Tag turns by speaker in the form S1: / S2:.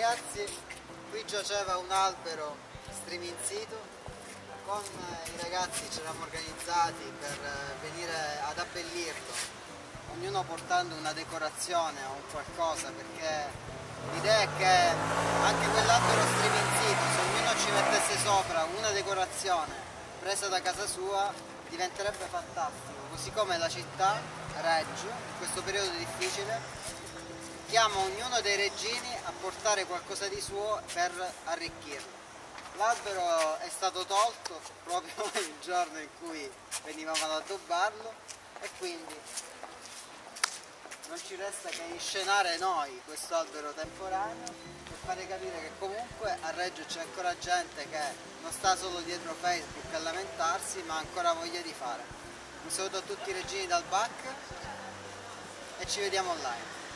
S1: Ragazzi, qui giaceva un albero striminzito, con i ragazzi ci eravamo organizzati per venire ad abbellirlo, ognuno portando una decorazione o un qualcosa, perché l'idea è che anche quell'albero striminzito, se ognuno ci mettesse sopra una decorazione presa da casa sua, diventerebbe fantastico, così come la città, Reggio, in questo periodo difficile, chiama ognuno dei reggini a portare qualcosa di suo per arricchirlo. L'albero è stato tolto proprio il giorno in cui venivamo ad addobbarlo e quindi non ci resta che inscenare noi questo albero temporaneo per fare capire che comunque a Reggio c'è ancora gente che non sta solo dietro Facebook a lamentarsi, ma ha ancora voglia di fare. Un saluto a tutti i reggini dal BAC e ci vediamo online.